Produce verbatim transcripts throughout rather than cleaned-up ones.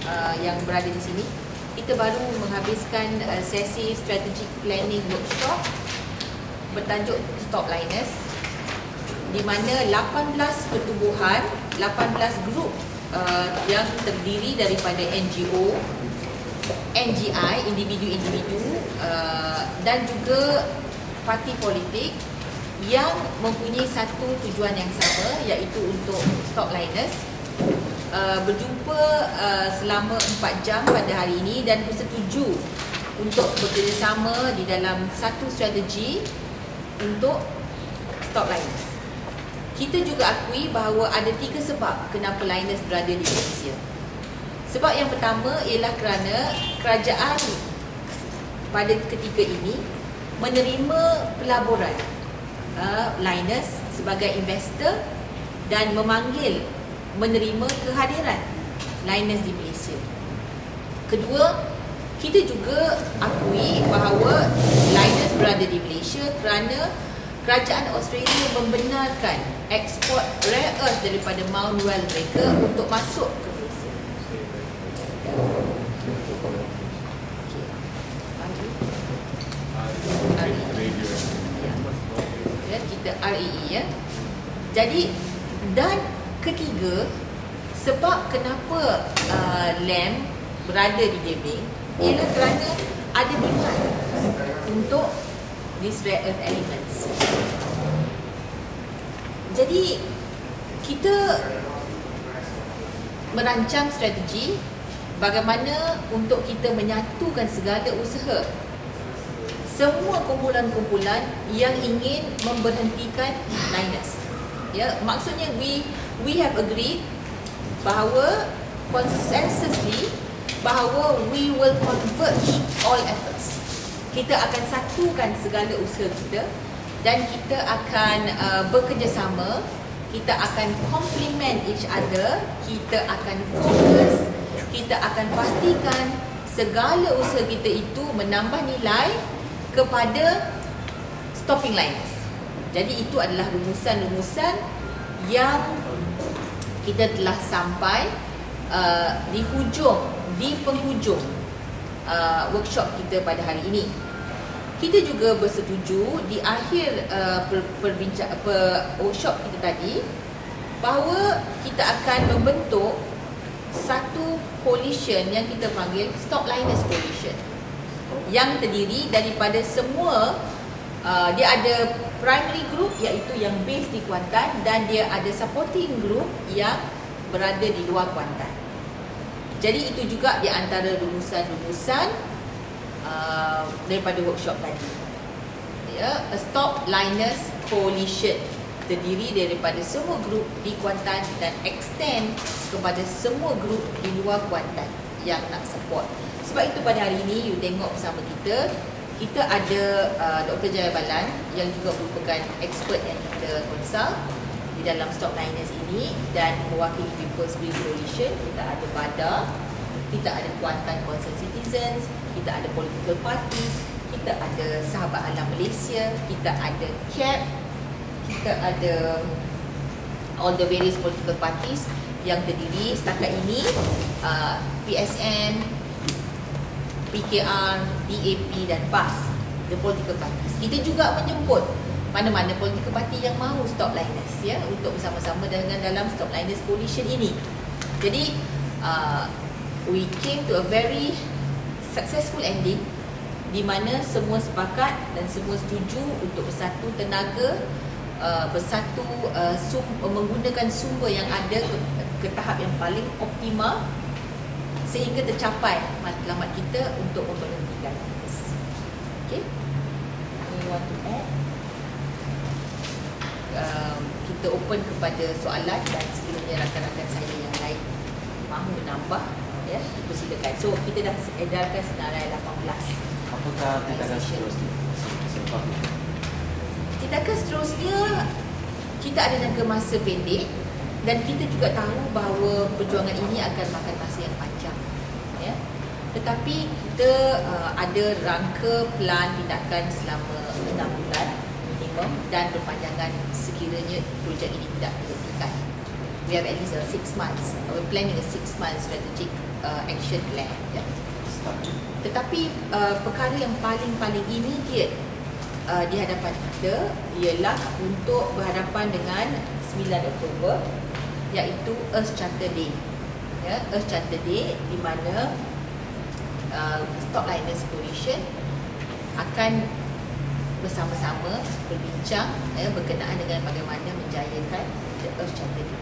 uh, yang berada di sini. Kita baru menghabiskan uh, sesi strategic planning workshop bertajuk Stop Liners, di mana lapan belas pertubuhan, lapan belas grup uh, yang terdiri daripada N G O, N G I, individu-individu uh, dan juga parti politik yang mempunyai satu tujuan yang sama, iaitu untuk Stop Liners, uh, berjumpa uh, selama empat jam pada hari ini dan bersetuju untuk bekerjasama di dalam satu strategi untuk Stop Liners. Kita juga akui bahawa ada tiga sebab kenapa Liners berada di Malaysia. Sebab yang pertama ialah kerana kerajaan pada ketika ini menerima pelaburan uh, Liners sebagai investor dan memanggil menerima kehadiran Liners di Malaysia. Kedua, kita juga akui bahawa Liners berada di Malaysia kerana kerajaan Australia membenarkan ekspor rare earth daripada Mount Weld mereka untuk masuk ke Malaysia. Ya, kita R E E ya. Jadi, dan ketiga, sebab kenapa uh, L A M berada di Gebeng ialah kerana ada demand untuk these rare earth elements. Jadi kita merancang strategi bagaimana untuk kita menyatukan segala usaha semua kumpulan-kumpulan yang ingin memberhentikan Liners. Ya, maksudnya we we have agreed bahawa consensusly bahawa we will converge all efforts. Kita akan satukan segala usaha kita dan kita akan uh, bekerjasama, kita akan complement each other, kita akan fokus, kita akan pastikan segala usaha kita itu menambah nilai kepada stopping Liners. Jadi itu adalah rumusan-rumusan yang kita telah sampai uh, di hujung, di penghujung uh, workshop kita pada hari ini. Kita juga bersetuju di akhir uh, per, perbincang, per, workshop kita tadi bahawa kita akan membentuk satu coalition yang kita panggil Stop Liners Coalition, yang terdiri daripada semua uh, dia ada primary group iaitu yang base di Kuantan dan dia ada supporting group yang berada di luar Kuantan. Jadi itu juga di antara rumusan-rumusan uh, daripada workshop tadi. Ya, a Stop Liners Coalition terdiri daripada semua grup di Kuantan dan extend kepada semua grup di luar Kuantan yang nak support. Sebab itu pada hari ini you tengok bersama kita, kita ada uh, Doktor Jayabalan yang juga merupakan expert yang kita consult di dalam Stop Liners ini, dan mewakili People's Green Coalition kita ada BADA, kita ada Kuantan Concerned Citizens, kita ada political parties, kita ada Sahabat Alam Malaysia, kita ada C A P, kita ada all the various political parties yang terdiri setakat ini uh, P S N, P K R, D A P dan P A S, the political parties. Kita juga menjemput mana-mana political party yang mahu Stop Liners ya, untuk bersama-sama dengan dalam Stop Liners Coalition ini. Jadi uh, we came to a very successful ending di mana semua sepakat dan semua setuju untuk bersatu tenaga, uh, bersatu uh, sum, menggunakan sumber yang ada ke, ke tahap yang paling optimal sehingga tercapai matlamat kita untuk memberhentikan. Okay, we want to add. Um, kita open kepada soalan dan sekiranya rakan-rakan saya yang lain mahu menambah, ya, dipersilakan. So kita dah edarkan senarai lapan belas. Apakah tindakan seterusnya? Tindakan seterusnya kita ada jangka masa pendek dan kita juga tahu bahawa perjuangan ini akan makan masa yang panjang, ya. Tetapi kita uh, ada rangka plan tindakan selama enam bulan minimum dan berpanjangan sekiranya projek ini tidak dihentikan. We have at least a six months. We're planning a six month strategic uh, action plan. Ya. Tetapi uh, perkara yang paling-paling immediate uh, di hadapan kita ialah untuk berhadapan dengan sembilan Oktober, iaitu Earth Charter Day. Ya, Earth Charter Day di mana uh, Stockliners Coalition akan bersama-sama berbincang ya, berkenaan dengan bagaimana menjayakan the Earth Charter Day.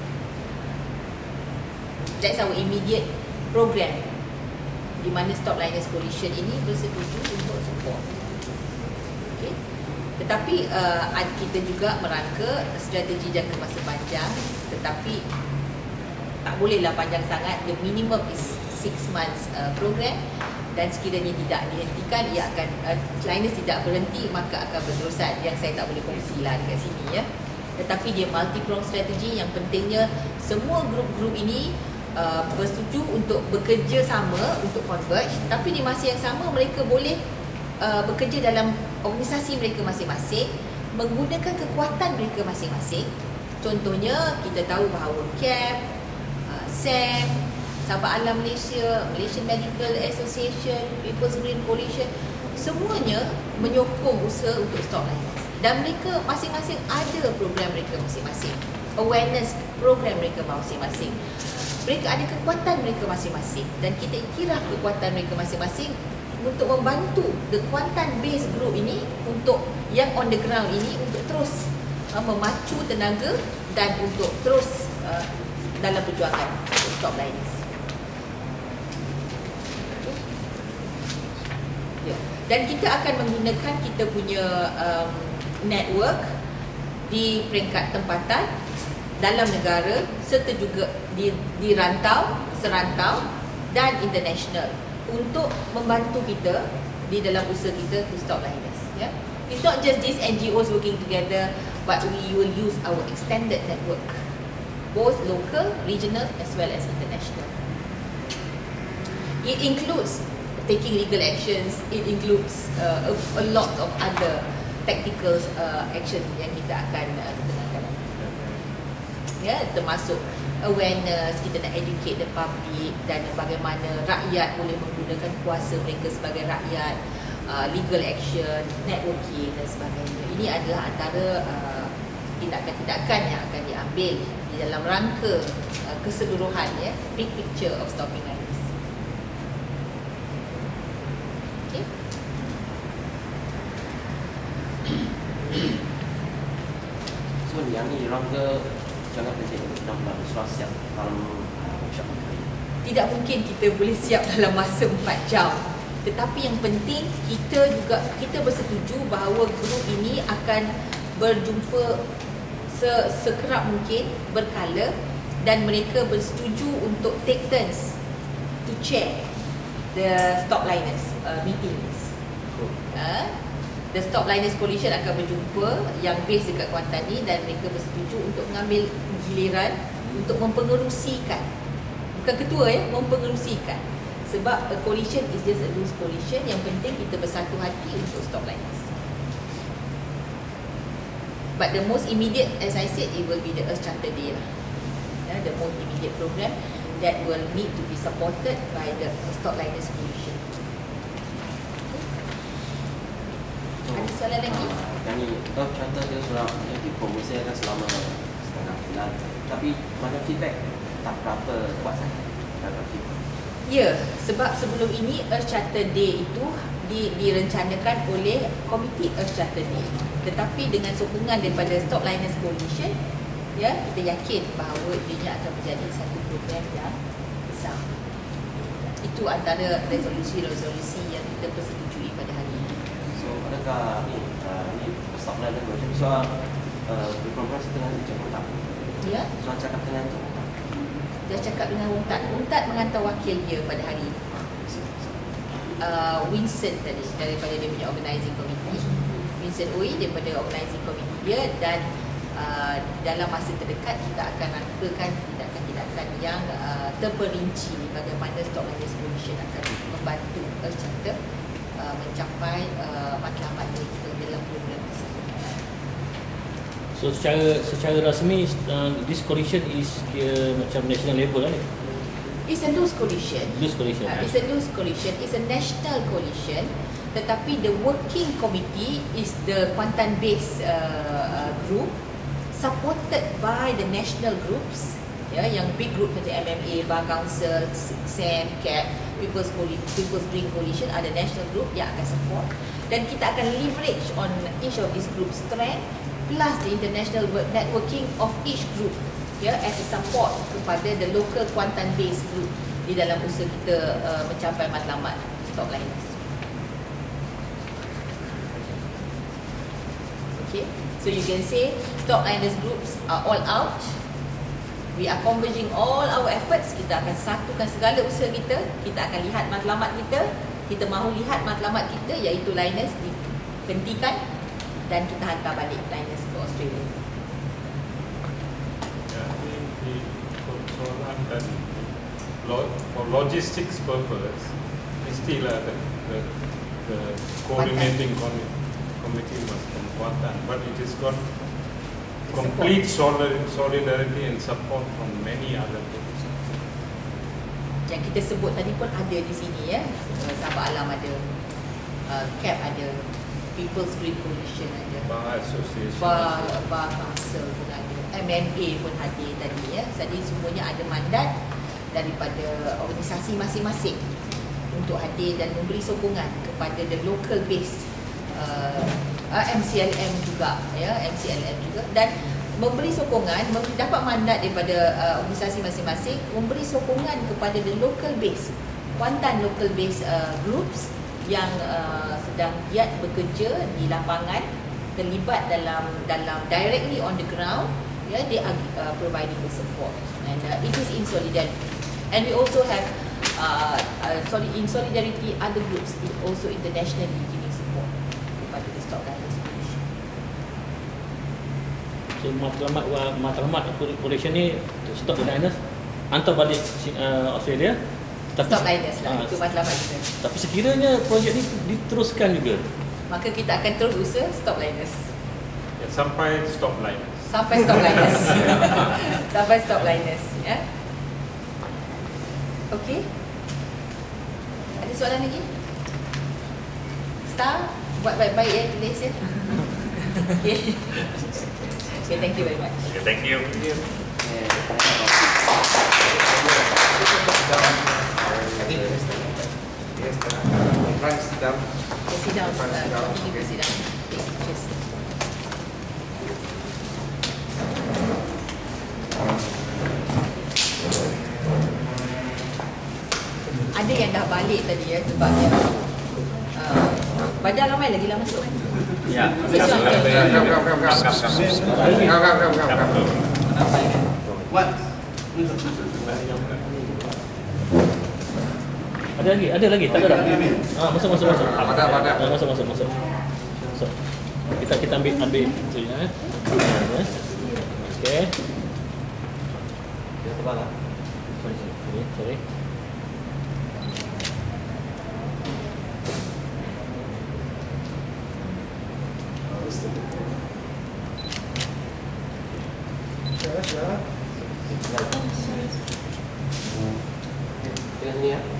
That's our immediate program, di mana Stockliners Coalition ini bersetuju untuk support. Okay. Tetapi uh, kita juga merangka strategi jangka masa panjang, tetapi tak bolehlah panjang sangat. The minimum is six months uh, program, dan sekiranya tidak dihentikan, ia akan uh, Stockliners tidak berhenti, maka akan berterusan. Yang saya tak boleh kongsilah dekat sini ya. Tetapi dia multi-pronged strategi. Yang pentingnya semua grup-grup ini Uh, bersetuju untuk bekerja sama untuk converge, tapi di masa yang sama mereka boleh uh, bekerja dalam organisasi mereka masing-masing, menggunakan kekuatan mereka masing-masing. Contohnya kita tahu bahawa C A P, uh, S A M, Sabah Alam Malaysia, Malaysian Medical Association, People's Green Coalition, semuanya menyokong usaha untuk Stockliners, dan mereka masing-masing ada program mereka masing-masing, awareness program mereka masing-masing. Mereka ada kekuatan mereka masing-masing, dan kita iktiraf kekuatan mereka masing-masing untuk membantu the Kuantan based group ini, untuk yang on the ground ini, untuk terus uh, memacu tenaga dan untuk terus uh, dalam perjuangan untuk Stockliners. Ya. Dan kita akan menggunakan kita punya um, network di peringkat tempatan, dalam negara, serta juga di, di rantau, serantau dan international, untuk membantu kita di dalam usaha kita to Stockliners. Ya. It's not just these N G Os working together, but we will use our extended network, both local, regional as well as international. It includes taking legal actions, it includes uh, a, a lot of other tactical uh, action yang kita akan uh, tenangkan. Ya, termasuk awareness, kita nak educate the public, dan bagaimana rakyat boleh menggunakan kuasa mereka sebagai rakyat, uh, legal action, networking dan sebagainya. Ini adalah antara uh, tindakan-tindakan yang akan diambil di dalam rangka uh, keseluruhan, ya, big picture of stopping liners. Okay. So yang ni rangka jangan kerja enam bulan siap dalam workshop ini. Tidak mungkin kita boleh siap dalam masa empat jam. Tetapi yang penting kita juga kita bersetuju bahawa grup ini akan berjumpa se sekerap mungkin, berkala, dan mereka bersetuju untuk take turns to chair the Stockliners uh, meetings. Uh, The Stockliners Coalition akan berjumpa yang base dekat Kuantan ni, dan mereka bersetuju untuk mengambil giliran untuk mempengerusikan, bukan ketua ya, mempengerusikan. Sebab a coalition is just a loose coalition. Yang penting kita bersatu hati untuk Stockliners. But the most immediate, as I said, it will be the Earth Charter Day lah. Yeah, the most immediate program that will need to be supported by the Stockliners Coalition. Ada soalan lagi? Yang ni, kalau contoh dia sudah yang dipromosikan selama setengah bulan, tapi mana feedback tak berapa kuat sangat. Ya, sebab sebelum ini Earth Charter Day itu di, direncanakan oleh Komiti Earth Charter Day. Tetapi dengan sokongan daripada Stockliners Coalition, ya, kita yakin bahawa ia akan menjadi satu program yang besar. Itu antara resolusi-resolusi yang kita persetujui pada hari ini. Adakah ni, uh, ni Stockliners Coalition soal uh, berkompromisi dengan Jakarta? Ya. Soal cakap dengan Jakarta. Dia cakap dengan UNTAD. UNTAD mengantar wakil dia pada hari ini. Uh, Winston tadi, daripada dia punya organising committee. Winston Oi daripada organising committee dia, dan uh, dalam masa terdekat kita akan rangkakan tindakan-tindakan yang uh, terperinci bagaimana Stockliners Coalition akan membantu Earth Charter Uh, mencapai uh, matlamat mereka dalam program tersebut. So secara secara rasmi uh, this coalition is dia macam national level kan? It's a loose coalition. Loose coalition. Uh, it's a loose coalition. It's a national coalition. Tetapi the working committee is the Kuantan-based uh, uh, group supported by the national groups, ya, yang big group macam M M A, Bar Council, S A M, C A P, People's, Coali- People's Green Coalition ada national group yang akan support, dan kita akan leverage on each of these groups' strength plus the international work networking of each group, ya, as a support kepada the local Kuantan-based group di dalam usaha kita uh, mencapai matlamat stop liners. Okay, so you can say stop liners groups are all out. We are converging all our efforts. Kita akan satukan segala usaha kita. Kita akan lihat matlamat kita. Kita mahu lihat matlamat kita iaitu liners dihentikan dan kita hantar balik liners ke Australia. Ya, ini di persoalan dan lo- for logistics purpose, mestilah the, the, the coordinating committee, committee must come Kuantan, but it has got complete solid- solidarity and support from many other groups. Yang kita sebut tadi pun ada di sini, ya. Sabah Alam ada, uh, C A P ada, People's Green Coalition ada, Bar Association. Bar, Bar Council pun ada, M M A pun hadir tadi, ya. Jadi semuanya ada mandat daripada organisasi masing-masing untuk hadir dan memberi sokongan kepada the local base uh, uh, M C L M juga, ya, M C L M juga, dan memberi sokongan, memberi, dapat mandat daripada uh, organisasi masing-masing memberi sokongan kepada the local base, Kuantan local base uh, groups yang uh, sedang giat bekerja di lapangan, terlibat dalam dalam directly on the ground, ya, they are uh, providing the support, and uh, it is in solidarity, and we also have uh, uh, solid in solidarity other groups also internationally giving support kepada the stop liners coalition. So matlamat matlamat coalition ni stop the liners hantar balik uh, Australia. Tapi, Stop liners lah, ah, itu matlamat kita. Tapi sekiranya projek ni diteruskan juga, Maka kita akan terus usaha stop liners Ya, sampai stop line. sampai stop liners sampai stop liners, ya. Okey, ada soalan lagi? Star, buat baik-baik ya tulis ya. Okey. Okay, thank you very much. Okay, thank you. Yeah, I think yes, yes, try to sit down. Okay, sit down. Uh, continue to sit down. Okay, cheers. Ada yang dah balik tadi ya, sebab yang uh, badan ramai lagi lah masuk kan. ya. Sesuai Come, kan? come, come, come, come. Come, come, come, come, come. What? Ada lagi, ada lagi, tak ada dah. Ah, masuk masuk masuk. Pada, pada. Ah, masuk masuk masuk. Masuk. Kita kita ambil ambil tu ya. Ya. Okey. Dia tebal lah. Sorry, sorry. Sorry. Dengan ni ya.